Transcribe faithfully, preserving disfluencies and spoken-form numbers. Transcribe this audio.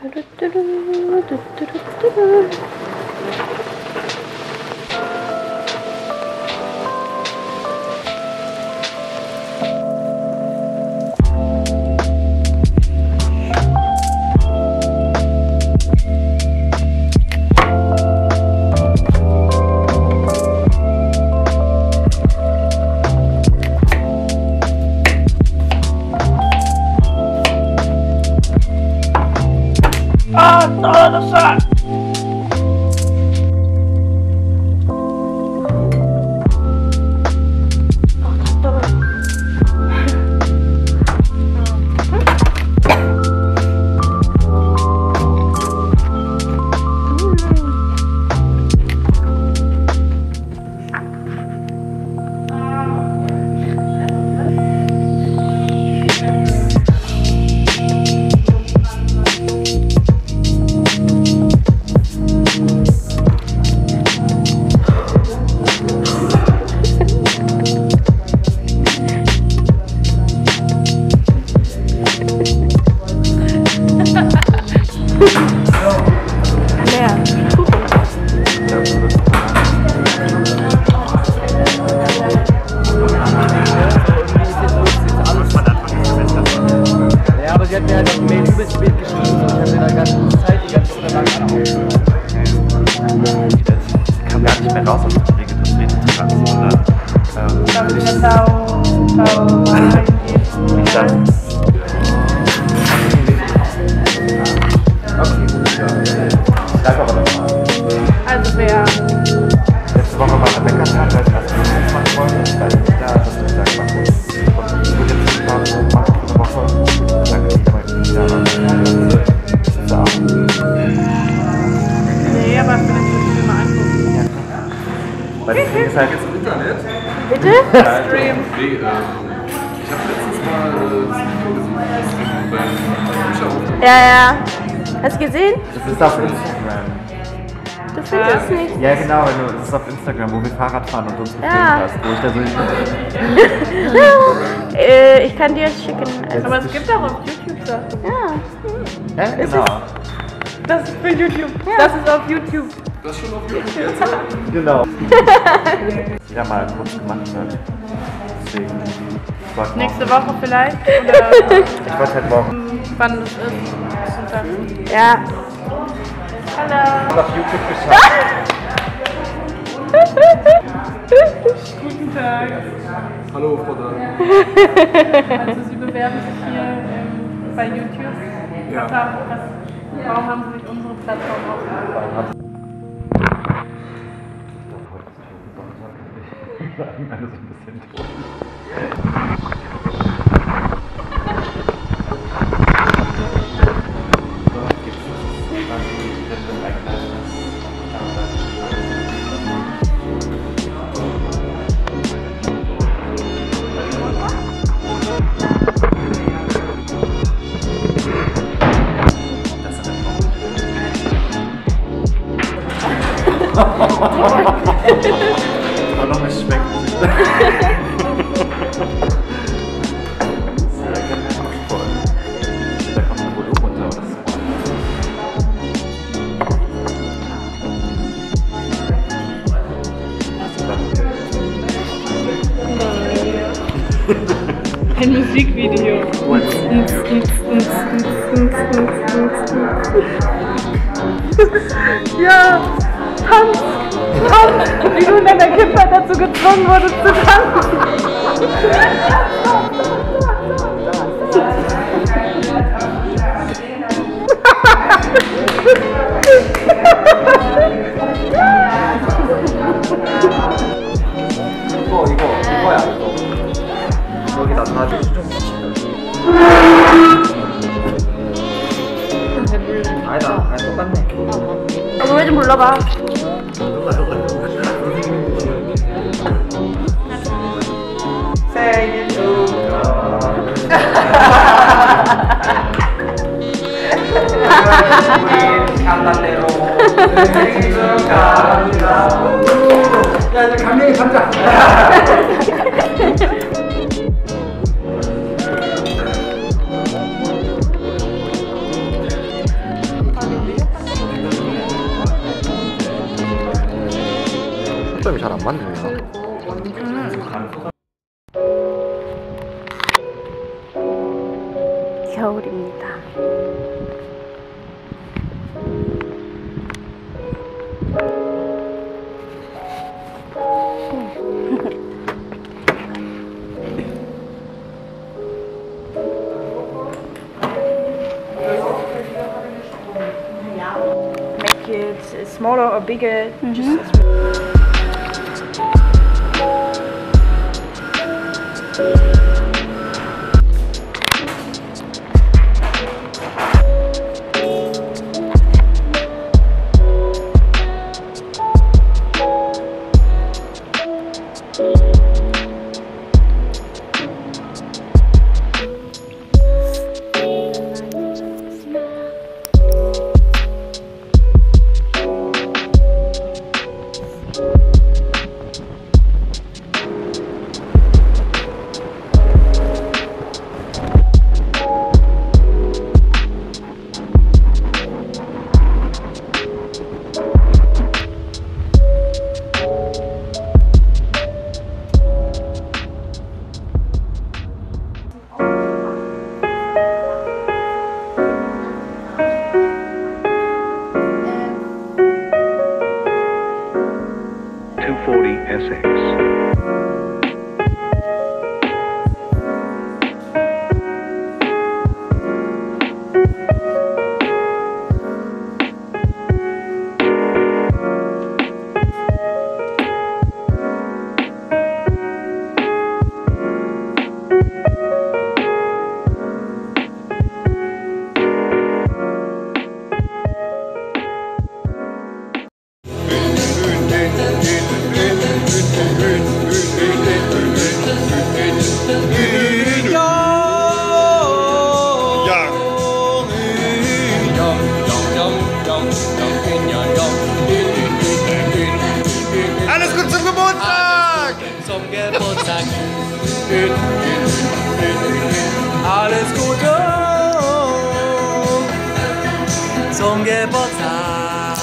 Ah, no, no, no. Sie hat mir halt auf dem Mail übelst spät geschrieben, so ich habe mir da ganze Zeit, die ganze Unterlagen angeschrieben. Ich kam gar nicht mehr raus aus der Registrationstrasse und dann... Dann bin ich da auch eingehen. Okay, gut, ja. Bleib aber nochmal. Also wer... Letzte Woche war der Bäckertag, als ich das Business machen wollte, weil ich da das nicht sagen machen muss. Und ich würde jetzt ein paar machen für eine Woche. Dann kann ich aber nicht wieder da. Nee, aber vielleicht würde ich mir mal angucken. Ja, klar. Weil das Ding ist halt jetzt im Internet. Bitte? Stream. Nee, ähm, ich habe letztens mal äh, das Video gesehen, bei Bücher aufgemacht. Ja, ja. Hast du gesehen? Das ist auf Instagram. Du findest es nicht. Ja, genau, also, das ist auf Instagram, wo wir Fahrrad fahren und uns gefilmt Ja. hast. Wo ich da so. äh, ich kann dir es schicken. Also, Aber es gibt auch auf YouTube Sachen. ja. Ja, genau. Das ist für YouTube. Ja. Das ist auf YouTube. Das ist schon auf YouTube jetzt? Genau. Jeder mal kurz gemacht wird. Deswegen. ich wollte Nächste morgen- Woche vielleicht? Oder Ich wollte halt morgen wann das ist. Und dann. Ja. Hallo. auf YouTube geschafft. Guten Tag. Hallo, Frau Dahl. Also Sie bewerben sich hier ähm, bei YouTube. Ja. Was haben, was, warum haben Sie sich unsere Plattform aufgebaut? Alles ein bisschen tot. Aber noch nicht schmeckt. Da kommt ein Volumen runter, oder so. Ein Musikvideo. Ja, tanz, tanz, wie du in deiner Kindheit dazu gezwungen wurdest zu tanzen. 이거, 이거, 이거야, 이거. 여기다 놔줘. 아니다, 아니, 똑같네. 노래 좀 불러봐. 생일 축하합니다. 간단대로 생일 축하합니다. 야, 이제 감명이 담자. 발음이 잘 안 맞네요. 겨울입니다. Make it smaller or bigger. Mhm. Just two forty S X. Alles gut zum Geburtstag! Zum Geburtstag. Alles Gute zum Geburtstag.